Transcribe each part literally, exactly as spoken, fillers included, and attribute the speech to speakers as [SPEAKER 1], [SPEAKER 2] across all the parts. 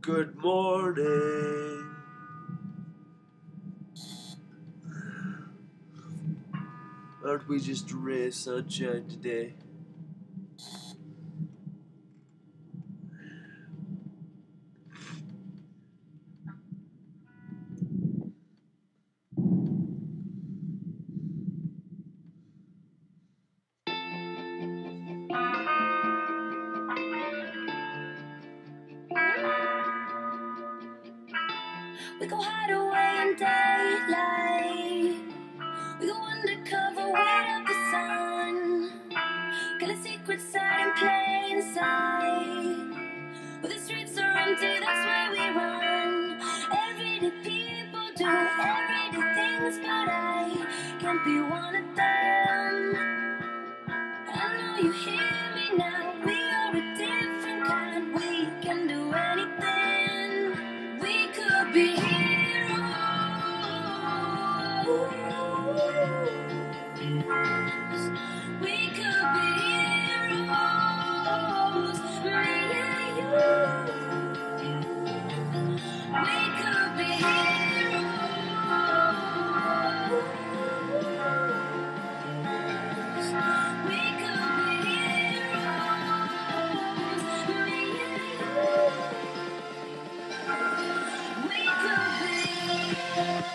[SPEAKER 1] Good morning. Aren't we just a ray of sunshine today?
[SPEAKER 2] We go hide away in daylight. We go undercover, wait out the sun. Got a secret side in plain sight. Where the streets are empty, that's where we run. Everyday people do everyday things, but I can't be one of them. I know you hear me now. We are a different kind. We can do anything. We could be heroes. We could be heroes. Me and you. We could be heroes. We could be heroes. Me and you. We could be.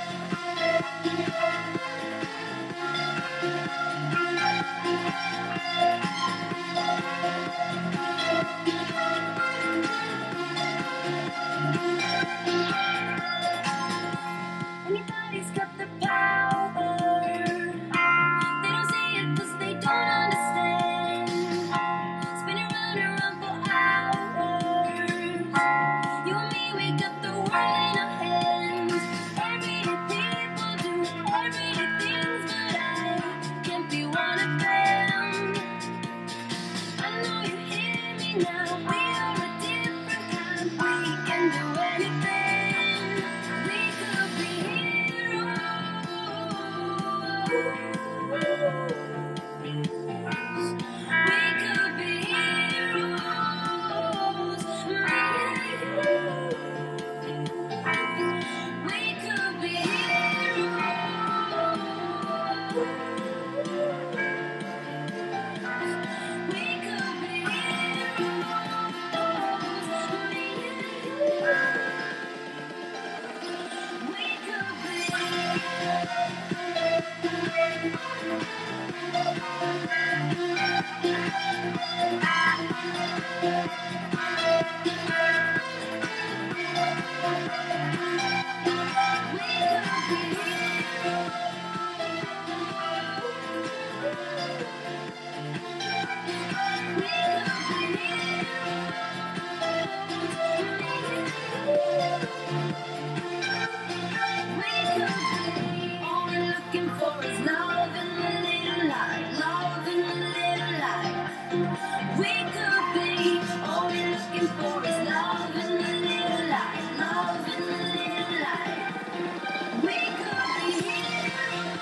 [SPEAKER 2] Anybody's got the power. They don't see it 'cause they don't understand. Spinning round and round for hours. You and me, we got the world in our hands. Everyday people do everyday things, but I can't be one of them. I know you hear me now. We are a different kind. We can do anything. We could be heroes. We could be heroes. Me and you. We could be heroes. We could be heroes. Me and you. We could be. All we're looking for is love in the little light, love in the little light. We could be. All we're looking for is love in the little light, love in the little light. We could be heroes.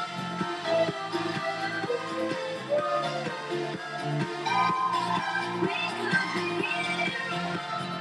[SPEAKER 2] We could be heroes.